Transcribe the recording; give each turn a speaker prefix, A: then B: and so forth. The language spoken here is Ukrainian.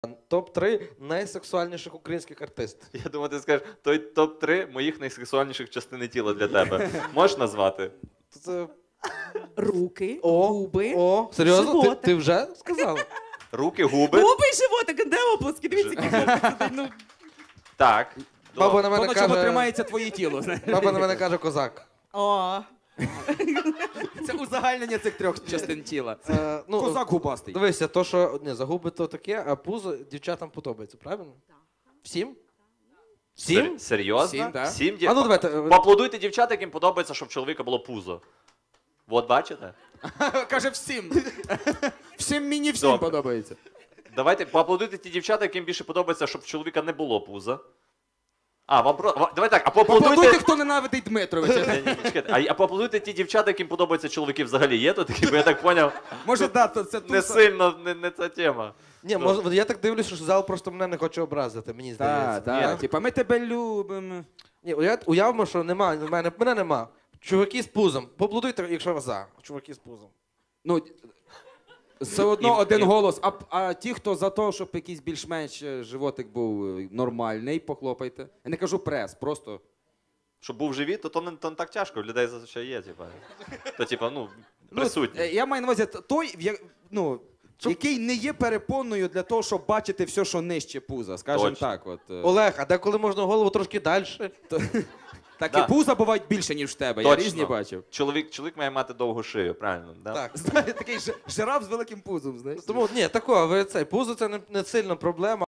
A: Топ-3 найсексуальніших українських артистів.
B: Я думаю, ти скажеш, той топ-3 моїх найсексуальніших частини тіла для тебе. Можеш назвати?
A: Це...
C: Руки,
A: О,
C: губи,
A: О, серйозно?
C: животик.
A: Ти вже сказала?
B: Руки, губи.
C: Губи і животик, де оплески? Дивіться, які хлопці сидять, ну.
B: Так.
A: Баба на
D: То,
A: мене
D: на чому
A: каже...
D: тримається твоє тіло. знаєш.
A: Баба на мене каже козак.
C: О,
D: Це узагальнення цих трьох частин тіла.
A: Ну,
D: Козак губастий.
A: дивися, то, що не, за губи то таке, а пузо дівчатам подобається, правильно? Всім? Всім?
B: Серйозно?
D: Всім, да.
B: Всім
A: А ну давайте.
B: Поаплодуйте дівчат, яким подобається, щоб в чоловіка було пузо. От бачите?
D: Каже всім. Всім мені всім
B: Добре.
D: подобається.
B: Давайте поаплодуйте ті дівчата, яким більше подобається, щоб в чоловіка не було пуза. А, вам про... Давай так, а
D: Поаплодуйте,
B: поаплодуйте...
D: хто ненавидить Дмитровича.
B: Ні, чекайте, а поаплодуйте ті дівчата, яким подобаються чоловіки взагалі є тут такі, бо я так поняв,
D: Може, да, то це
B: не
D: туса.
B: сильно, не ця тема.
A: Ні, може, я так дивлюся, що зал просто мене не хоче образити, мені здається.
D: Так, так, типа ми тебе любимо.
A: Ні, уявимо, що нема, мене нема. Чуваки з пузом. Поаплодуйте, якщо ви за. Чуваки з пузом.
D: Ну, все одно
B: І-
D: один
B: і-
D: голос. А ті, хто за те, щоб якийсь більш-менш животик був нормальний, похлопайте. Я не кажу прес, просто.
B: Щоб був живіт, то не так тяжко, в людей зазвичай є, типа. То, типа, ну,
D: Ну,
B: присутні.
D: я маю на увазі той, який не є перепоною для того, щоб бачити все, що нижче пуза. Скажімо
B: Точно.
D: так. От.
A: Олег, а деколи можна голову трошки далі?
D: Так
B: Да.
D: і пуза бувають більше, ніж в тебе. Я
B: Точно.
D: різні бачив.
B: Чоловік має мати довгу шию, правильно? Да?
A: Так.
D: Такий жираф з великим пузом, знаєш.
A: Тому, ні, такого, ви цей, пузо це не сильно проблема.